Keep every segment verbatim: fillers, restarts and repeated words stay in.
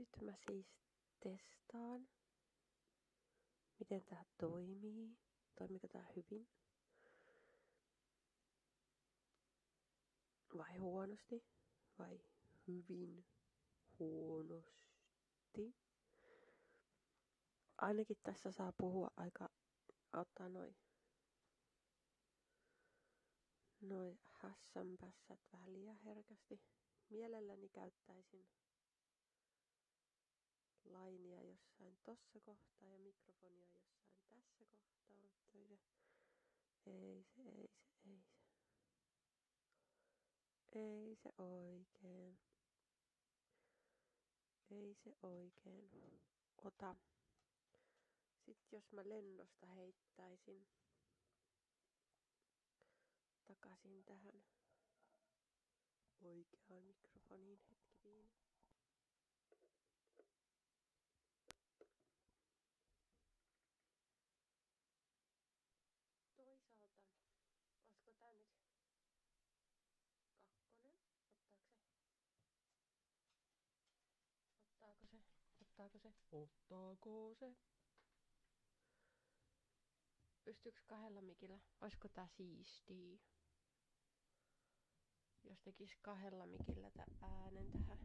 Nyt mä siis testaan, miten tää toimii. Toimiiko tää hyvin? Vai huonosti? Vai hyvin huonosti? Ainakin tässä saa puhua aika, ottaa noin noi hässänpässät vähän liian herkästi. Mielelläni käyttäisin lainia jossain tossa kohtaa ja mikrofonia jossain tässä kohtaa, mutta ei se, ei se, ei se, ei se. Ei se oikein. Ei se oikein ota. Sitten jos mä lennosta heittäisin takaisin tähän oikeaan mikrofoniin hetki viini. Toisaalta, olisiko tää nyt kakkonen? Ottaako se? Ottaako se? Ottaako se? Ottaako se? Pystyykö kahdella mikillä? Olisiko tää siistii? Jos tekis kahdella mikillä tää äänen tähän.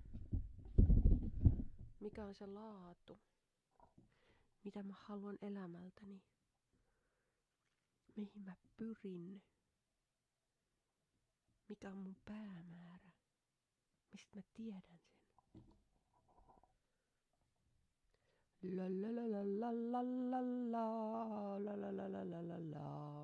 Mikä on se laatu? Mitä mä haluan elämältäni? Mihin mä pyrin? Mikä on mun päämäärä? Mistä mä tiedän sen? La la la la la la la la la la la la la la.